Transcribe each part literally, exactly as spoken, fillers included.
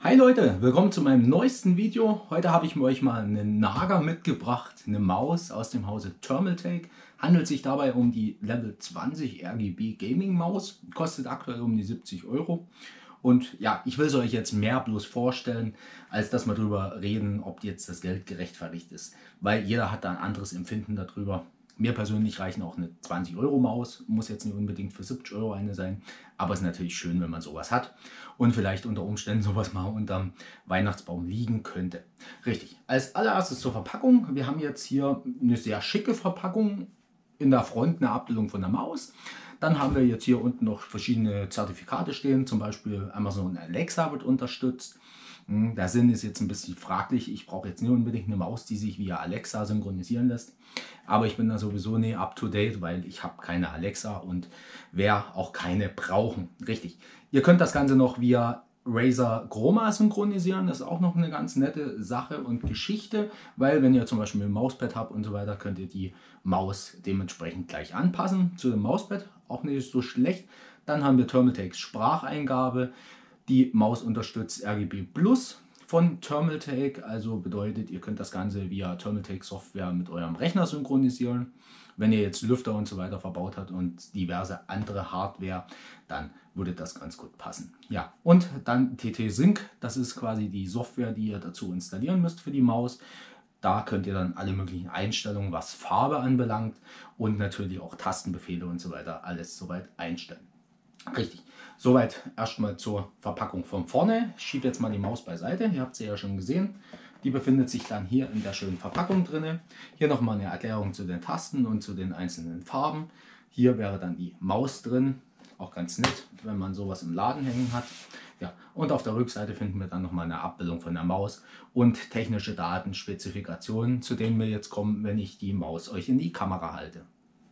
Hi Leute, willkommen zu meinem neuesten Video. Heute habe ich euch mal eine Naga mitgebracht, eine Maus aus dem Hause Thermaltake. Handelt sich dabei um die Level zwanzig R G B Gaming Maus, kostet aktuell um die siebzig Euro. Und ja, ich will es euch jetzt mehr bloß vorstellen, als dass wir darüber reden, ob jetzt das Geld gerechtfertigt ist. Weil jeder hat da ein anderes Empfinden darüber. Mir persönlich reichen auch eine zwanzig Euro Maus, muss jetzt nicht unbedingt für siebzig Euro eine sein, aber es ist natürlich schön, wenn man sowas hat und vielleicht unter Umständen sowas mal unterm Weihnachtsbaum liegen könnte. Richtig, als allererstes zur Verpackung. Wir haben jetzt hier eine sehr schicke Verpackung, in der Front eine Abbildung von der Maus. Dann haben wir jetzt hier unten noch verschiedene Zertifikate stehen, zum Beispiel Amazon Alexa wird unterstützt. Der Sinn ist jetzt ein bisschen fraglich. Ich brauche jetzt nicht unbedingt eine Maus, die sich via Alexa synchronisieren lässt. Aber ich bin da sowieso nicht up to date, weil ich habe keine Alexa und werde auch keine brauchen. Richtig. Ihr könnt das Ganze noch via Razer Chroma synchronisieren. Das ist auch noch eine ganz nette Sache und Geschichte, weil wenn ihr zum Beispiel ein Mauspad habt und so weiter, könnt ihr die Maus dementsprechend gleich anpassen zu dem Mauspad. Auch nicht so schlecht. Dann haben wir Thermaltakes Spracheingabe. Die Maus unterstützt R G B Plus von Thermaltake, also bedeutet, ihr könnt das Ganze via Thermaltake Software mit eurem Rechner synchronisieren. Wenn ihr jetzt Lüfter und so weiter verbaut habt und diverse andere Hardware, dann würde das ganz gut passen. Ja, und dann T T-Sync, das ist quasi die Software, die ihr dazu installieren müsst für die Maus. Da könnt ihr dann alle möglichen Einstellungen, was Farbe anbelangt und natürlich auch Tastenbefehle und so weiter, alles soweit einstellen. Richtig, soweit erstmal zur Verpackung von vorne. Ich schiebe jetzt mal die Maus beiseite, ihr habt sie ja schon gesehen. Die befindet sich dann hier in der schönen Verpackung drin. Hier nochmal eine Erklärung zu den Tasten und zu den einzelnen Farben. Hier wäre dann die Maus drin, auch ganz nett, wenn man sowas im Laden hängen hat. Ja, und auf der Rückseite finden wir dann nochmal eine Abbildung von der Maus und technische Daten, Spezifikationen, zu denen wir jetzt kommen, wenn ich die Maus euch in die Kamera halte.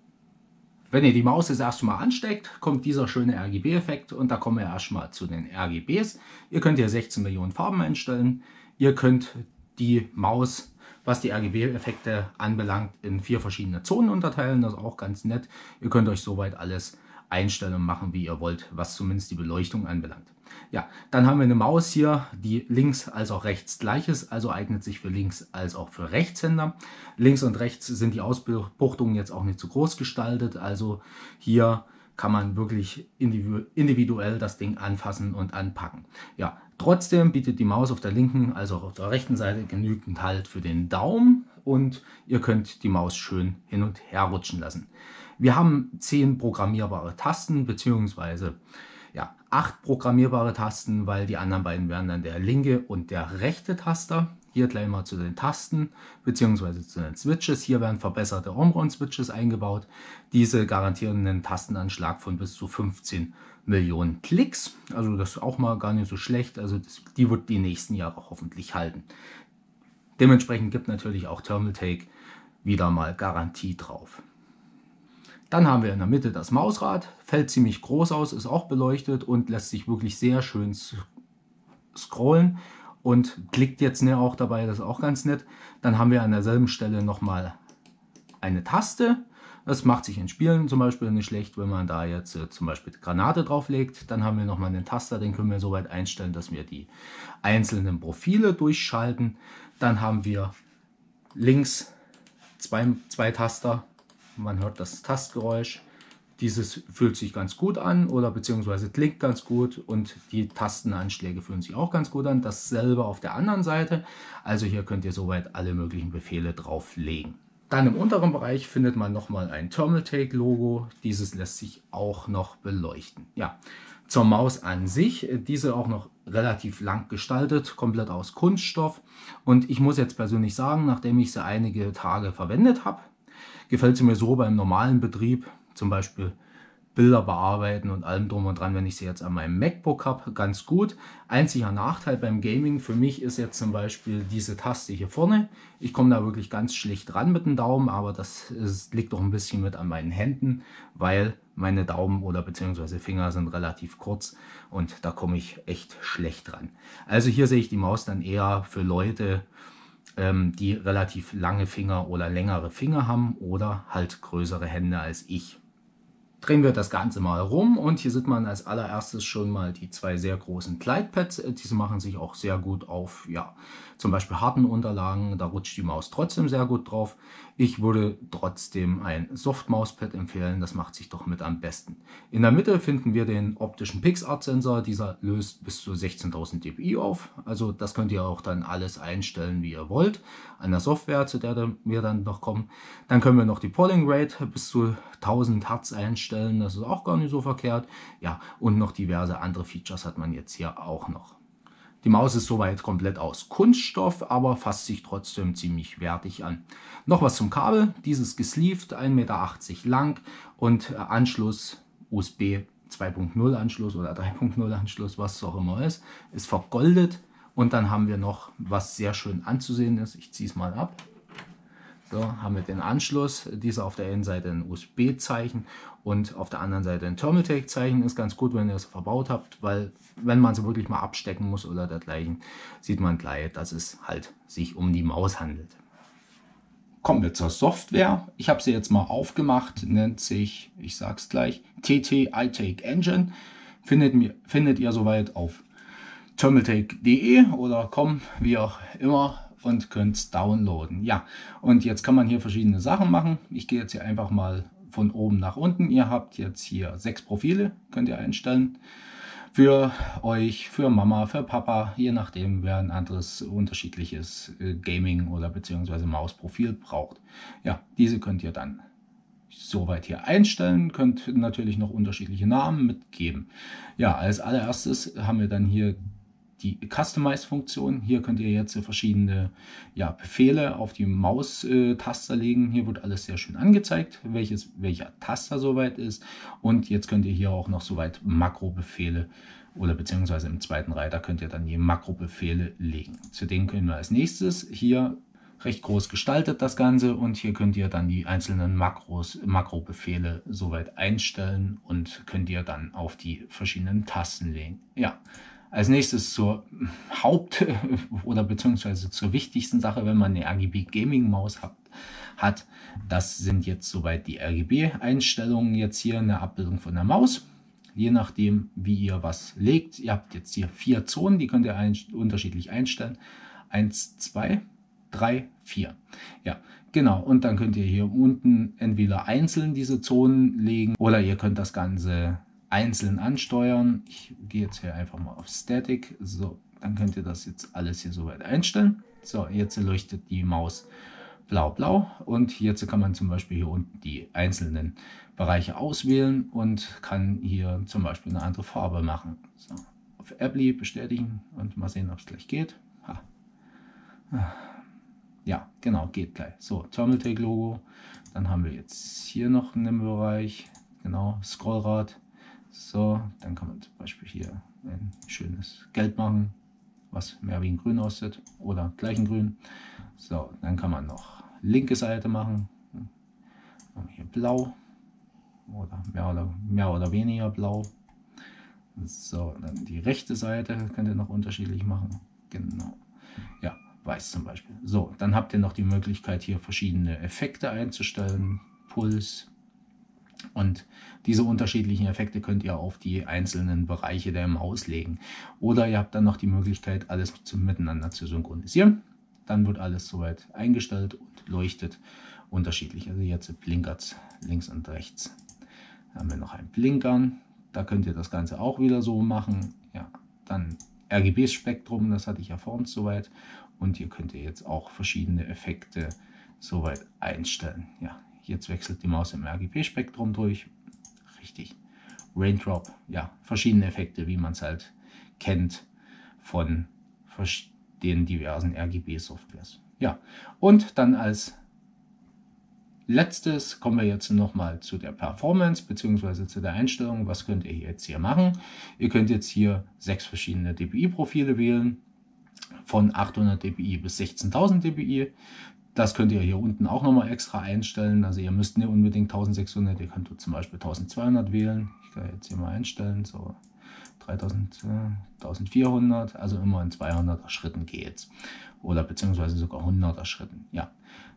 Wenn ihr die Maus das erste Mal ansteckt, kommt dieser schöne R G B-Effekt und da kommen wir erstmal zu den R G Bs. Ihr könnt hier sechzehn Millionen Farben einstellen. Ihr könnt die Maus, was die R G B-Effekte anbelangt, in vier verschiedene Zonen unterteilen. Das ist auch ganz nett. Ihr könnt euch soweit alles einstellen und machen, wie ihr wollt, was zumindest die Beleuchtung anbelangt. Ja, dann haben wir eine Maus hier, die links als auch rechts gleich ist, also eignet sich für Links- als auch für Rechtshänder. Links und rechts sind die Ausbuchtungen jetzt auch nicht zu groß gestaltet, also hier kann man wirklich individuell das Ding anfassen und anpacken. Ja, trotzdem bietet die Maus auf der linken als auch auf der rechten Seite genügend Halt für den Daumen und ihr könnt die Maus schön hin und her rutschen lassen. Wir haben zehn programmierbare Tasten beziehungsweise ja, acht programmierbare Tasten, weil die anderen beiden wären dann der linke und der rechte Taster. Hier gleich mal zu den Tasten bzw. zu den Switches. Hier werden verbesserte Omron-Switches eingebaut. Diese garantieren einen Tastenanschlag von bis zu fünfzehn Millionen Klicks. Also das ist auch mal gar nicht so schlecht. Also das, die wird die nächsten Jahre hoffentlich halten. Dementsprechend gibt natürlich auch Thermaltake wieder mal Garantie drauf. Dann haben wir in der Mitte das Mausrad, fällt ziemlich groß aus, ist auch beleuchtet und lässt sich wirklich sehr schön scrollen und klickt jetzt ne auch dabei, das ist auch ganz nett. Dann haben wir an derselben Stelle nochmal eine Taste, das macht sich in Spielen zum Beispiel nicht schlecht, wenn man da jetzt äh, zum Beispiel Granate drauflegt. Dann haben wir nochmal einen Taster, den können wir so weit einstellen, dass wir die einzelnen Profile durchschalten. Dann haben wir links zwei, zwei Taster. Man hört das Tastgeräusch. Dieses fühlt sich ganz gut an oder beziehungsweise klingt ganz gut und die Tastenanschläge fühlen sich auch ganz gut an. Dasselbe auf der anderen Seite. Also hier könnt ihr soweit alle möglichen Befehle drauflegen. Dann im unteren Bereich findet man nochmal ein Thermaltake Logo. Dieses lässt sich auch noch beleuchten. Ja, zur Maus an sich. Diese auch noch relativ lang gestaltet, komplett aus Kunststoff. Und ich muss jetzt persönlich sagen, nachdem ich sie einige Tage verwendet habe, gefällt sie mir so beim normalen Betrieb, zum Beispiel Bilder bearbeiten und allem drum und dran, wenn ich sie jetzt an meinem MacBook habe, ganz gut. Einziger Nachteil beim Gaming für mich ist jetzt zum Beispiel diese Taste hier vorne. Ich komme da wirklich ganz schlicht ran mit dem Daumen, aber das ist, liegt auch ein bisschen mit an meinen Händen, weil meine Daumen oder beziehungsweise Finger sind relativ kurz und da komme ich echt schlecht dran. Also hier sehe ich die Maus dann eher für Leute, die relativ lange Finger oder längere Finger haben oder halt größere Hände als ich. Drehen wir das Ganze mal rum und hier sieht man als allererstes schon mal die zwei sehr großen Gleitpads. Diese machen sich auch sehr gut auf, ja, zum Beispiel harten Unterlagen, da rutscht die Maus trotzdem sehr gut drauf. Ich würde trotzdem ein Soft-Mauspad empfehlen, das macht sich doch mit am besten. In der Mitte finden wir den optischen PixArt-Sensor, dieser löst bis zu sechzehntausend dpi auf, also das könnt ihr auch dann alles einstellen, wie ihr wollt, an der Software, zu der wir dann noch kommen. Dann können wir noch die Polling Rate bis zu tausend Hertz einstellen, das ist auch gar nicht so verkehrt. Ja, und noch diverse andere Features hat man jetzt hier auch noch. Die Maus ist soweit komplett aus Kunststoff, aber fasst sich trotzdem ziemlich wertig an. Noch was zum Kabel, dieses gesleeved, ein Meter achtzig lang und Anschluss U S B zwei Punkt null Anschluss oder drei Punkt null Anschluss, was es auch immer ist, ist vergoldet. Und dann haben wir noch, was sehr schön anzusehen ist, ich ziehe es mal ab. So, haben wir den Anschluss, dieser auf der einen Seite ein U S B-Zeichen und auf der anderen Seite ein Thermaltake-Zeichen. Ist ganz gut, wenn ihr es verbaut habt, weil wenn man sie wirklich mal abstecken muss oder dergleichen, sieht man gleich, dass es halt sich um die Maus handelt. Kommen wir zur Software. Ich habe sie jetzt mal aufgemacht, nennt sich, ich sag's gleich, T T iTake Engine. Findet, findet ihr soweit auf thermaltake punkt de oder com, wie auch immer, und könnt es downloaden. Ja, und jetzt kann man hier verschiedene Sachen machen. Ich gehe jetzt hier einfach mal von oben nach unten. Ihr habt jetzt hier sechs Profile, könnt ihr einstellen. Für euch, für Mama, für Papa, je nachdem, wer ein anderes unterschiedliches Gaming- oder beziehungsweise Mausprofil braucht. Ja, diese könnt ihr dann soweit hier einstellen, könnt natürlich noch unterschiedliche Namen mitgeben. Ja, als allererstes haben wir dann hier die Customize-Funktion. Hier könnt ihr jetzt verschiedene ja, Befehle auf die Maustaster legen. Hier wird alles sehr schön angezeigt, welches, welcher Taster soweit ist. Und jetzt könnt ihr hier auch noch soweit Makrobefehle oder beziehungsweise im zweiten Reiter könnt ihr dann die Makrobefehle legen. Zu denen können wir als nächstes hier recht groß gestaltet das Ganze und hier könnt ihr dann die einzelnen Makros, Makrobefehle soweit einstellen und könnt ihr dann auf die verschiedenen Tasten legen. Ja. Als nächstes zur Haupt- oder beziehungsweise zur wichtigsten Sache, wenn man eine R G B Gaming Maus hat, hat, das sind jetzt soweit die R G B-Einstellungen. Jetzt hier eine Abbildung von der Maus, je nachdem wie ihr was legt. Ihr habt jetzt hier vier Zonen, die könnt ihr ein, unterschiedlich einstellen. Eins, zwei, drei, vier. Ja, genau. Und dann könnt ihr hier unten entweder einzeln diese Zonen legen oder ihr könnt das Ganze einzeln ansteuern. Ich gehe jetzt hier einfach mal auf Static. So, dann könnt ihr das jetzt alles hier soweit einstellen. So, jetzt leuchtet die Maus blau-blau und jetzt kann man zum Beispiel hier unten die einzelnen Bereiche auswählen und kann hier zum Beispiel eine andere Farbe machen. So, auf Apply bestätigen und mal sehen, ob es gleich geht. Ha. Ja, genau, geht gleich. So, Thermaltake Logo. Dann haben wir jetzt hier noch einen Bereich, genau, Scrollrad. So, dann kann man zum Beispiel hier ein schönes Gelb machen, was mehr wie ein Grün aussieht oder gleich ein Grün. So, dann kann man noch linke Seite machen, hier blau oder mehr oder, mehr oder weniger blau. So, dann die rechte Seite könnt ihr noch unterschiedlich machen, genau, ja, weiß zum Beispiel. So, dann habt ihr noch die Möglichkeit hier verschiedene Effekte einzustellen, Puls. Und diese unterschiedlichen Effekte könnt ihr auf die einzelnen Bereiche der Maus legen. Oder ihr habt dann noch die Möglichkeit, alles zum miteinander zu synchronisieren. Dann wird alles soweit eingestellt und leuchtet unterschiedlich. Also jetzt blinkert es links und rechts. Dann haben wir noch ein Blinkern. Da könnt ihr das Ganze auch wieder so machen. Ja, dann R G B-Spektrum, das hatte ich ja vorhin soweit. Und hier könnt ihr jetzt auch verschiedene Effekte soweit einstellen. Ja. Jetzt wechselt die Maus im R G B-Spektrum durch. Richtig. Raindrop, ja, verschiedene Effekte, wie man es halt kennt von den diversen R G B-Softwares. Ja, und dann als letztes kommen wir jetzt nochmal zu der Performance bzw. zu der Einstellung. Was könnt ihr jetzt hier machen? Ihr könnt jetzt hier sechs verschiedene dpi-Profile wählen, von achthundert dpi bis sechzehntausend dpi. Das könnt ihr hier unten auch nochmal extra einstellen. Also ihr müsst nicht unbedingt eintausendsechshundert, ihr könnt zum Beispiel eintausendzweihundert wählen. Ich kann jetzt hier mal einstellen, so dreitausend, eintausendvierhundert, also immer in zweihunderter Schritten geht's. Oder beziehungsweise sogar hunderter Schritten. Ja,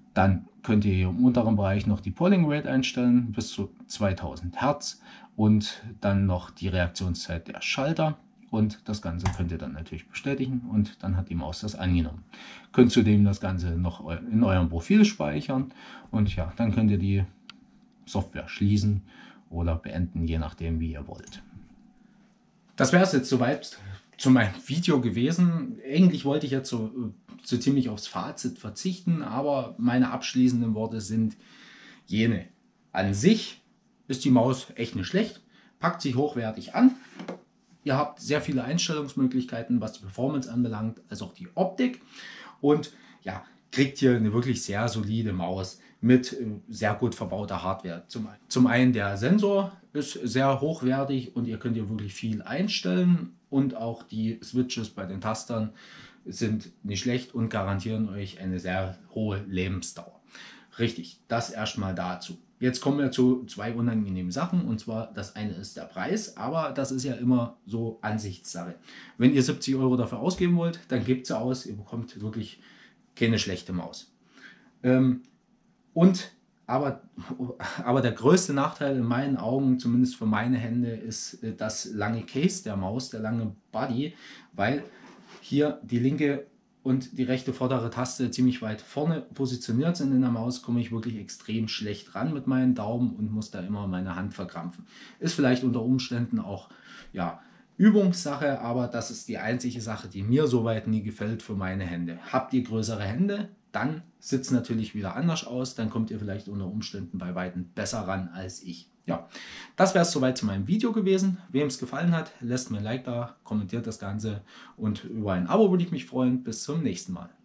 Dann könnt ihr hier im unteren Bereich noch die Polling Rate einstellen, bis zu zweitausend Hertz und dann noch die Reaktionszeit der Schalter. Und das Ganze könnt ihr dann natürlich bestätigen und dann hat die Maus das angenommen. Könnt zudem das Ganze noch in eurem Profil speichern und ja, dann könnt ihr die Software schließen oder beenden, je nachdem wie ihr wollt. Das wäre es jetzt soweit zu meinem Video gewesen. Eigentlich wollte ich jetzt so, so ziemlich aufs Fazit verzichten, aber meine abschließenden Worte sind jene. An sich ist die Maus echt nicht schlecht, packt sich hochwertig an. Ihr habt sehr viele Einstellungsmöglichkeiten, was die Performance anbelangt, als auch die Optik. Und ja, kriegt hier eine wirklich sehr solide Maus mit sehr gut verbauter Hardware. Zum, zum einen der Sensor ist sehr hochwertig und ihr könnt hier wirklich viel einstellen. Und auch die Switches bei den Tastern sind nicht schlecht und garantieren euch eine sehr hohe Lebensdauer. Richtig, das erstmal dazu. Jetzt kommen wir zu zwei unangenehmen Sachen, und zwar das eine ist der Preis, aber das ist ja immer so Ansichtssache. Wenn ihr siebzig Euro dafür ausgeben wollt, dann gebt sie aus, ihr bekommt wirklich keine schlechte Maus. Ähm, und aber, aber der größte Nachteil in meinen Augen, zumindest für meine Hände, ist das lange Case der Maus, der lange Body, weil hier die linke und die rechte vordere Taste ziemlich weit vorne positioniert sind in der Maus, komme ich wirklich extrem schlecht ran mit meinen Daumen und muss da immer meine Hand verkrampfen. Ist vielleicht unter Umständen auch ja, Übungssache, aber das ist die einzige Sache, die mir soweit nie gefällt für meine Hände. Habt ihr größere Hände, dann sieht es natürlich wieder anders aus, dann kommt ihr vielleicht unter Umständen bei Weitem besser ran als ich. Ja, das wäre es soweit zu meinem Video gewesen. Wem es gefallen hat, lässt mir ein Like da, kommentiert das Ganze und über ein Abo würde ich mich freuen. Bis zum nächsten Mal.